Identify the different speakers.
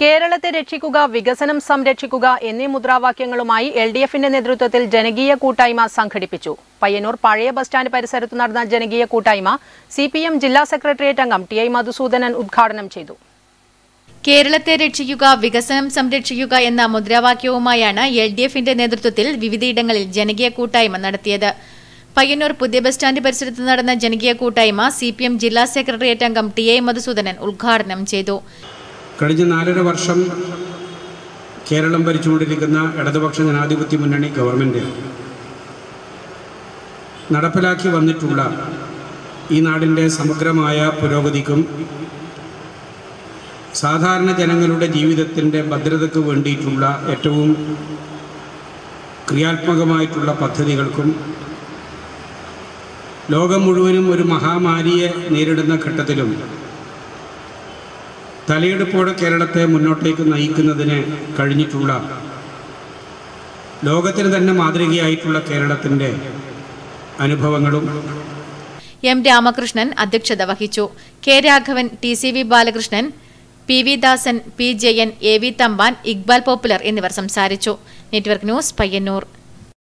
Speaker 1: കേരളത്തെ രക്ഷിക്കുക, വികസനം സംരക്ഷിക്കുക എന്നീ മുദ്രാവാക്യങ്ങളുമായി LDFന്റെ നേതൃത്വത്തിൽ ജനകീയ കൂട്ടായ്മ സംഘടിപ്പിച്ചു. പയ്യന്നൂർ പഴയ ബസ് സ്റ്റാൻഡ് പരിസരത്ത് നടന്ന ജനകീയ കൂട്ടായ്മ CPM ജില്ലാ സെക്രട്ടേറിയറ്റ് അംഗം TI മധുസൂദനൻ ഉദ്ഘാടനം ചെയ്തു.
Speaker 2: കേരളത്തെ രക്ഷിക്കുക, വികസനം സംരക്ഷിക്കുക എന്ന മുദ്രാവാക്യവുമായാണ് LDFന്റെ നേതൃത്വത്തിൽ വിവിധയിടങ്ങളിൽ ജനകീയ കൂട്ടായ്മ നടത്തിയത്. പയ്യന്നൂർ പുതിയ ബസ് സ്റ്റാൻഡ് പരിസരത്ത് നടന്ന ജനകീയ കൂട്ടായ്മ CPM ജില്ലാ സെക്രട്ടേറിയറ്റ് അംഗം TI മധുസൂദനൻ ഉദ്ഘാടനം ചെയ്തു.
Speaker 3: കഴിഞ്ഞ 4.5 വർഷം കേരളം ഭരിച്ചുകൊണ്ടിരിക്കുന്ന ഇടതുപക്ഷ ജനാധിപത്യ മുന്നണി ഗവൺമെന്റ് നടപ്പിലാക്കി വന്നിട്ടുള്ള ഈ നാടിൻ്റെ സമഗ്രമായ പുരോഗതിക്കും സാധാരണ ജനങ്ങളുടെ ജീവിതത്തിൻ്റെ ഭദ്രതയ്ക്ക് വേണ്ടിയിട്ടുള്ള ഏറ്റവും ക്രിയാത്മകമായിട്ടുള്ള പദ്ധതികൾക്കും ലോകം മുഴുവനും ഒരു മഹാമാരിയെ നേരിടുന്ന ഘട്ടത്തിലും തലയെടുപ്പോടെ കേരളത്തെ മുന്നോട്ടേക്ക് നയിക്കുന്നതിന് കഴിഞ്ഞിട്ടുള്ള ലോകത്തിന് തന്നെ മാതൃകയായിട്ടുള്ള കേരളത്തിൻ്റെ അനുഭവങ്ങളും
Speaker 2: M. രാമകൃഷ്ണൻ അധ്യക്ഷത വഹിച്ചു. K. Raghavan, TCV Balakrishnan, PV Dasan, P. Jayan, AV Thampan, Iqbal popular എന്നിവർ സംസാരിച്ചു. Network news, Payyanur.